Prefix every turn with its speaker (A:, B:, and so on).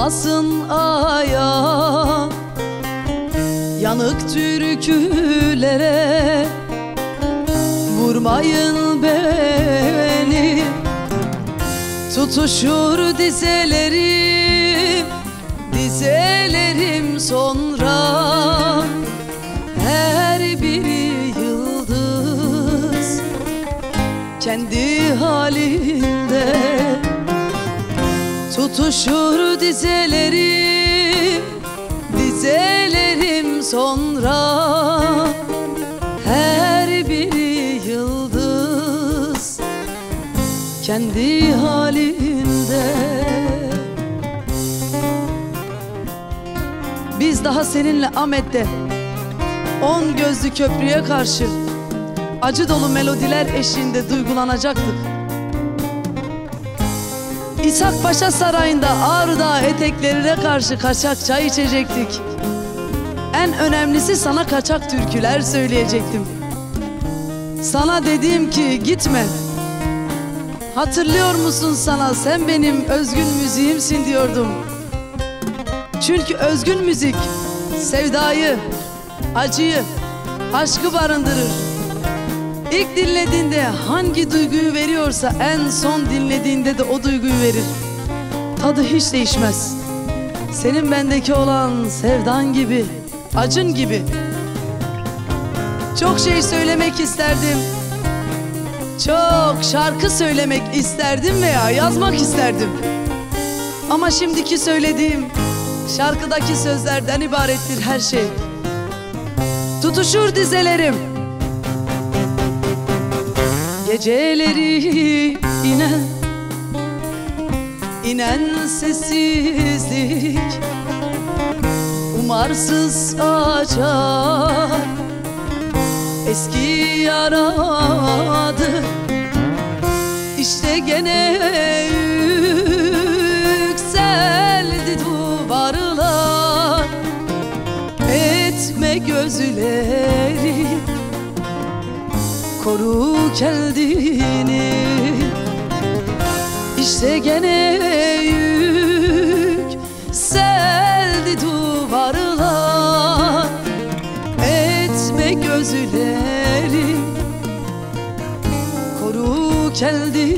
A: vurmasın aya, yanık türkülere vurmayın beni. Tutuşur dizelerim, dizelerim sonra, her biri yıldız kendi halinde. Tutuşur dizelerim, dizelerim sonra, her biri yıldız kendi halinde. Biz daha seninle Ahmet'te 10 gözlü köprüye karşı acı dolu melodiler eşliğinde duygulanacaktık. İshak Paşa Sarayı'nda Ağrı Dağı eteklerine karşı kaçak çay içecektik. En önemlisi sana kaçak türküler söyleyecektim. Sana dedim ki gitme, hatırlıyor musun sana, sen benim özgün müziğimsin diyordum. Çünkü özgün müzik sevdayı, acıyı, aşkı barındırır. İlk dinlediğinde hangi duyguyu veriyorsa en son dinlediğinde de o duyguyu verir. Tadı hiç değişmez. Senin bendeki olan sevdan gibi, acın gibi. Çok şey söylemek isterdim. Çok şarkı söylemek isterdim veya yazmak isterdim. Ama şimdiki söylediğim şarkıdaki sözlerden ibarettir her şey. Tutuşur dizelerim, geceleri inen sessizlik, umarsız açar eski yaradı. İşte gene yükseldi duvarlar, etme gözleri, koru kendini. İşte gene yükseldi duvarlar, etme gözleri, koru kendini.